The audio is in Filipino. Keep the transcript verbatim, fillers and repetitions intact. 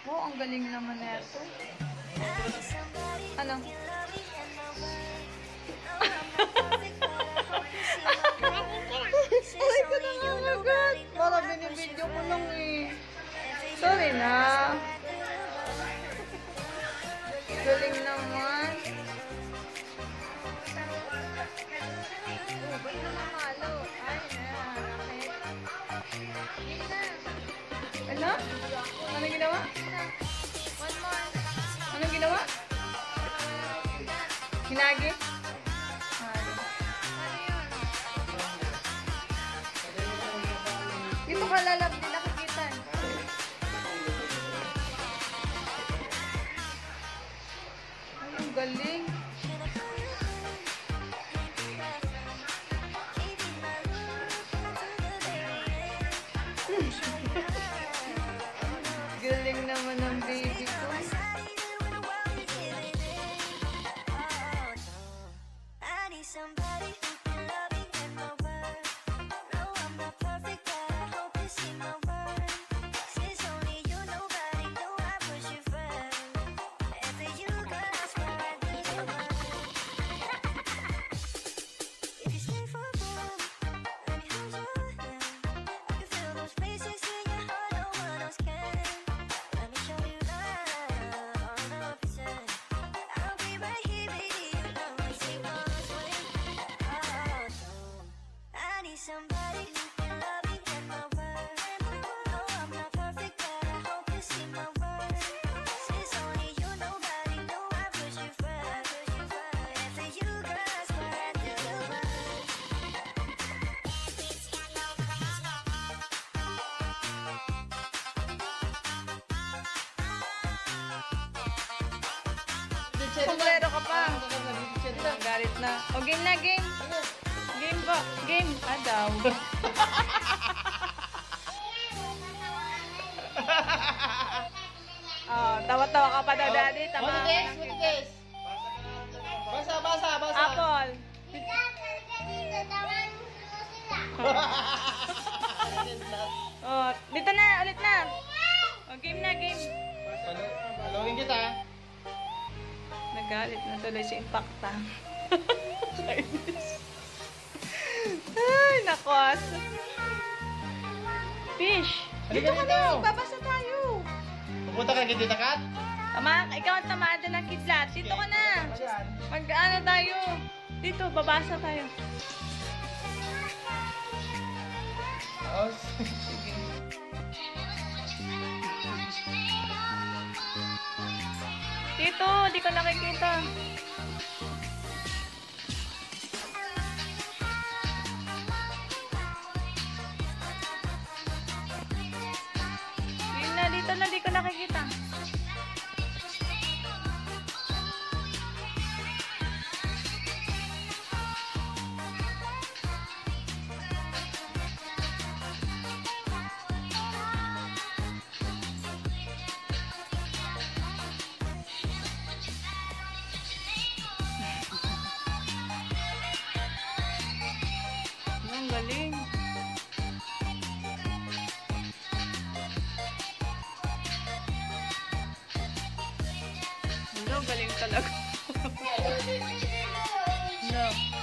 Oh, ang galing naman neto. Ano? Aray ko na nga agad. Para binibidyo ko lang eh. Sorry na. Galing naman. Oh, ba't na mamalo? Ay, na. Ano? Ano ginawa? One more. Ano ginawa? Hinagi? Dito ka lalab, di nakikita. Ay, ang galing. Galing naman ng baby ko. Somebody who can love me and my word. No, I'm not perfect, but I hope you see my worth. Since only you, nobody knew I push you first. After you, girl, I swear I do the work. Kumplero ka pa. Galit na. O, game na, game. Game ba? Game. Ah, daw. Oh, tawa-tawa ka pa daw, daddy. Tama ka Matigas, ng matigas. Basa, basa, basa. apple. Oh, dito na, ulit na. Oh, game na, game. Palawin kita. Nagalit na tuloy si Impacta. Ay, nakos. Fish. Dito ka na, babasa tayo. Pupunta ka kay Tita Kat? Tama, ikaw ang tamaan ng kidlat. Dito ka na. Mag, ano tayo. Dito, babasa tayo. Oh, Dito, di ko nakikita. Yun na, dito na, di ko nakikita. Ang galing. Ano, galing talaga. No.